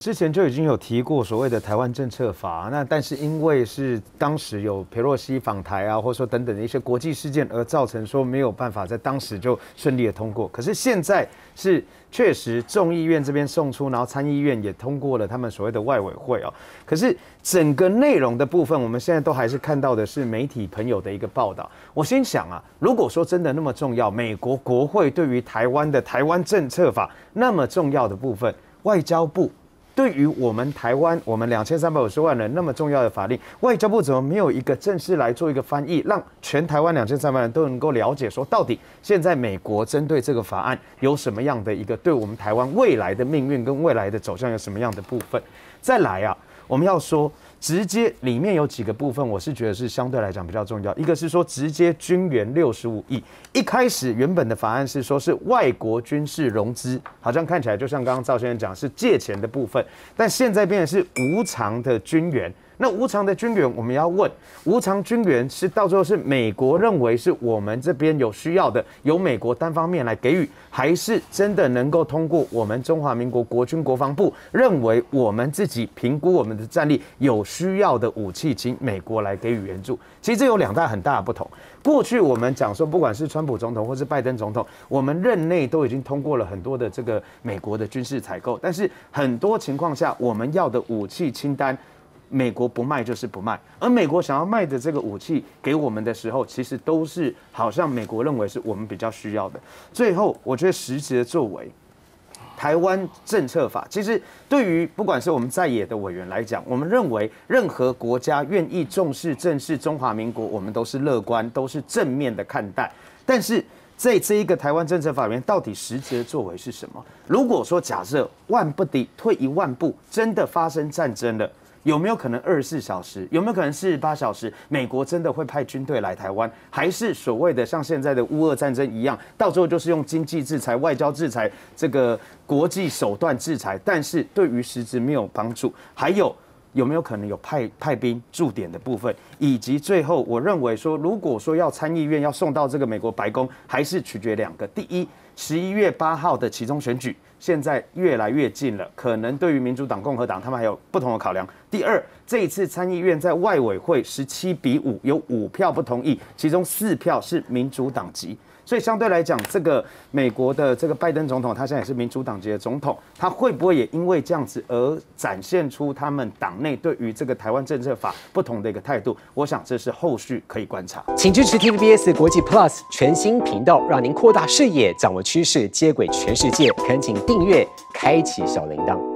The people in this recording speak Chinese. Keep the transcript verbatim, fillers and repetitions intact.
之前就已经有提过所谓的台湾政策法，那但是因为是当时有裴洛西访台啊，或者说等等的一些国际事件，而造成说没有办法在当时就顺利的通过。可是现在是确实众议院这边送出，然后参议院也通过了他们所谓的外委会哦。可是整个内容的部分，我们现在都还是看到的是媒体朋友的一个报道。我心想啊，如果说真的那么重要，美国国会对于台湾的台湾政策法那么重要的部分，外交部对于我们台湾，我们两千三百五十万人那么重要的法令，外交部怎么没有一个正式来做一个翻译，让全台湾两千三百万人都能够了解，说到底现在美国针对这个法案有什么样的一个对我们台湾未来的命运跟未来的走向有什么样的部分？再来啊，我们要说。直接里面有几个部分，我是觉得是相对来讲比较重要。一个是说直接军援六十五亿，一开始原本的法案是说是外国军事融资，好像看起来就像刚刚赵先生讲是借钱的部分，但现在变成是无偿的军援。那无偿的军援，我们要问，无偿军援是到最后是美国认为是我们这边有需要的，由美国单方面来给予，还是真的能够通过我们中华民国国军国防部认为我们自己评估我们的战力有需要的武器，请美国来给予援助？其实这有两大很大的不同。过去我们讲说，不管是川普总统或是拜登总统，我们任内都已经通过了很多的这个美国的军事采购，但是很多情况下，我们要的武器清单，美国不卖就是不卖，而美国想要卖的这个武器给我们的时候，其实都是好像美国认为是我们比较需要的。最后，我觉得实质的作为，台湾政策法，其实对于不管是我们在野的委员来讲，我们认为任何国家愿意重视正视中华民国，我们都是乐观，都是正面的看待。但是在这一个台湾政策法里面，到底实质的作为是什么？如果说假设万不敌，退一万步，真的发生战争了。有没有可能二十四小时？有没有可能四十八小时？美国真的会派军队来台湾，还是所谓的像现在的乌俄战争一样，到最后就是用经济制裁、外交制裁、这个国际手段制裁，但是对于实质没有帮助？还有有没有可能有派派兵驻点的部分？以及最后，我认为说，如果说要参议院要送到这个美国白宫，还是取决两个：第一，十一月八号的期中选举。现在越来越近了，可能对于民主党、共和党他们还有不同的考量。第二，这一次参议院在外委会十七比五，有五票不同意，其中四票是民主党籍。所以相对来讲，这个美国的这个拜登总统，他现在也是民主党籍的总统，他会不会也因为这样子而展现出他们党内对于这个台湾政策法不同的一个态度？我想这是后续可以观察。 请支持 T V B S 国际 Plus 全新频道，让您扩大视野，掌握趋势，接轨全世界。恳请订阅，开启小铃铛。